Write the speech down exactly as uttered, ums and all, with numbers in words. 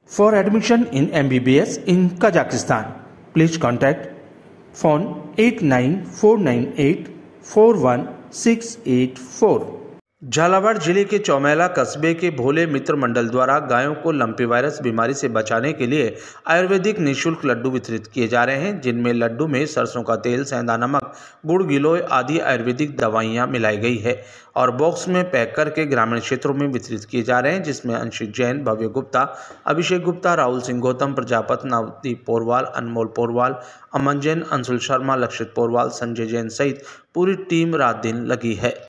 For admission in M B B S in Kazakhstan, please contact phone eight nine four nine eight four one six eight four। Jhalawar जिले के चौमेला कस्बे के भोले मित्र मंडल द्वारा गायों को lumpy virus बीमारी से बचाने के लिए आयुर्वेदिक निःशुल्क लड्डू वितरित किए जा रहे हैं, जिनमें लड्डू में सरसों का तेल, सेंधा नमक, गुड़, गिलोय आदि आयुर्वेदिक दवाइयां मिलाई गई है और बॉक्स में पैक करके ग्रामीण क्षेत्रों में वितरित किए जा रहे हैं, जिसमें अंशित जैन, भव्य गुप्ता, अभिषेक गुप्ता, राहुल सिंह गौतम प्रजापति, नवदीप पोरवाल, अनमोल पोरवाल, अमन जैन, अंशुल शर्मा, लक्षित पोरवाल, संजय जैन सहित पूरी टीम रात दिन लगी है।